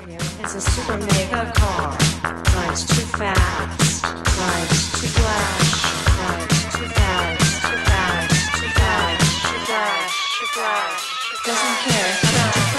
is a super mega car. Drives too fast, drives too flash, drives too fast, too fast, too fast, too flash, too flash. Doesn't care about